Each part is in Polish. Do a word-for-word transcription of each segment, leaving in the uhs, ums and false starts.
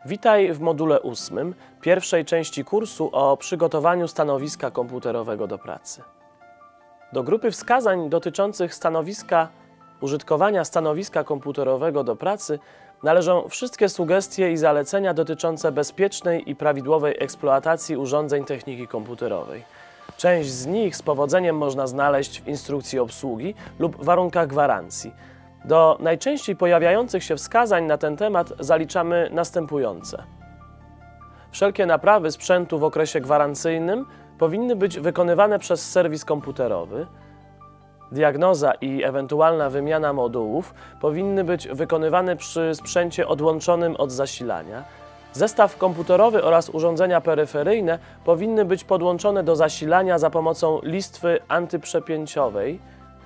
Witaj w module ósmym pierwszej części kursu o przygotowaniu stanowiska komputerowego do pracy. Do grupy wskazań dotyczących stanowiska, użytkowania stanowiska komputerowego do pracy należą wszystkie sugestie i zalecenia dotyczące bezpiecznej i prawidłowej eksploatacji urządzeń techniki komputerowej. Część z nich z powodzeniem można znaleźć w instrukcji obsługi lub warunkach gwarancji. Do najczęściej pojawiających się wskazań na ten temat zaliczamy następujące. Wszelkie naprawy sprzętu w okresie gwarancyjnym powinny być wykonywane przez serwis komputerowy. Diagnoza i ewentualna wymiana modułów powinny być wykonywane przy sprzęcie odłączonym od zasilania. Zestaw komputerowy oraz urządzenia peryferyjne powinny być podłączone do zasilania za pomocą listwy antyprzepięciowej.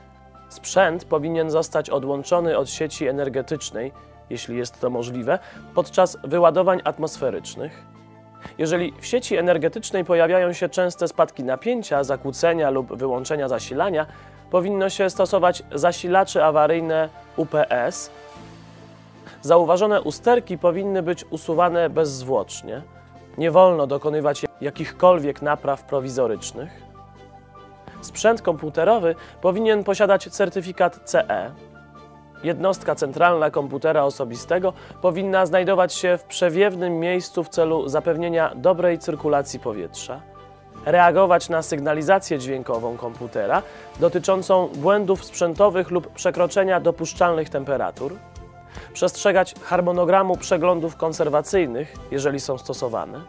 Sprzęt powinien zostać odłączony od sieci energetycznej, jeśli jest to możliwe, podczas wyładowań atmosferycznych. Jeżeli w sieci energetycznej pojawiają się częste spadki napięcia, zakłócenia lub wyłączenia zasilania, powinno się stosować zasilacze awaryjne U P S. Zauważone usterki powinny być usuwane bezzwłocznie. Nie wolno dokonywać jakichkolwiek napraw prowizorycznych. Sprzęt komputerowy powinien posiadać certyfikat C E. Jednostka centralna komputera osobistego powinna znajdować się w przewiewnym miejscu w celu zapewnienia dobrej cyrkulacji powietrza. Reagować na sygnalizację dźwiękową komputera dotyczącą błędów sprzętowych lub przekroczenia dopuszczalnych temperatur. Przestrzegać harmonogramu przeglądów konserwacyjnych, jeżeli są stosowane.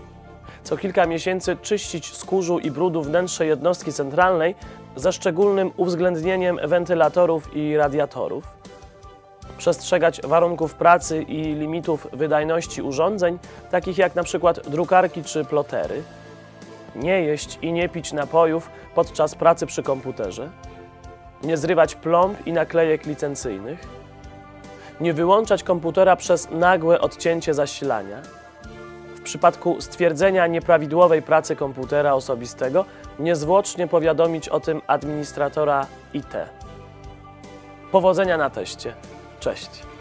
Co kilka miesięcy czyścić z kurzu i brudu wnętrze jednostki centralnej ze szczególnym uwzględnieniem wentylatorów i radiatorów. Przestrzegać warunków pracy i limitów wydajności urządzeń, takich jak na przykład drukarki czy plotery. Nie jeść i nie pić napojów podczas pracy przy komputerze. Nie zrywać plomb i naklejek licencyjnych. Nie wyłączać komputera przez nagłe odcięcie zasilania. W przypadku stwierdzenia nieprawidłowej pracy komputera osobistego niezwłocznie powiadomić o tym administratora I T. Powodzenia na teście. Cześć!